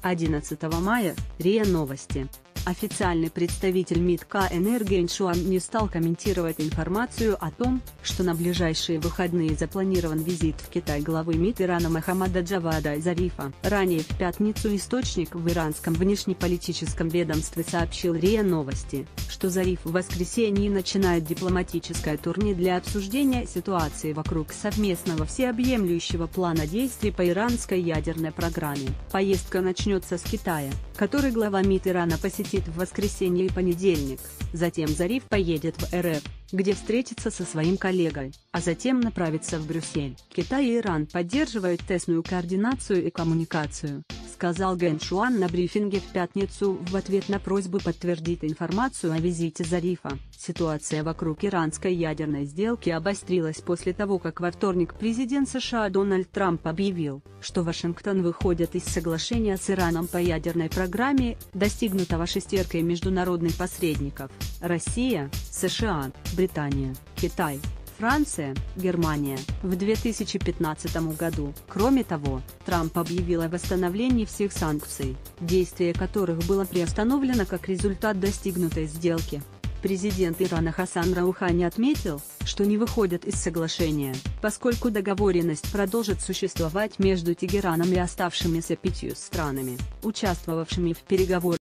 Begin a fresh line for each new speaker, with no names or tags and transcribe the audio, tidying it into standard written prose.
11 мая, РИА Новости. Официальный представитель МИД КНР Гэн Шуан не стал комментировать информацию о том, что на ближайшие выходные запланирован визит в Китай главы МИД Ирана Мохаммада Джавада Зарифа. Ранее в пятницу источник в иранском внешнеполитическом ведомстве сообщил РИА Новости, что Зариф в воскресенье начинает дипломатическое турне для обсуждения ситуации вокруг совместного всеобъемлющего плана действий по иранской ядерной программе. Поездка начнется с Китая, который глава МИД Ирана посетит в воскресенье и понедельник. Затем Зариф поедет в РФ, где встретится со своим коллегой, а затем направится в Брюссель. Китай и Иран поддерживают тесную координацию и коммуникацию, сказал Гэн Шуан на брифинге в пятницу в ответ на просьбу подтвердить информацию о визите Зарифа. Ситуация вокруг иранской ядерной сделки обострилась после того, как во вторник президент США Дональд Трамп объявил, что Вашингтон выходит из соглашения с Ираном по ядерной программе, достигнутого шестеркой международных посредников: Россия, США, Британия, Китай, Франция, Германия, в 2015 году. Кроме того, Трамп объявил о восстановлении всех санкций, действие которых было приостановлено как результат достигнутой сделки. Президент Ирана Хасан Роухани отметил, что не выходит из соглашения, поскольку договоренность продолжит существовать между Тегераном и оставшимися 5 странами, участвовавшими в переговорах.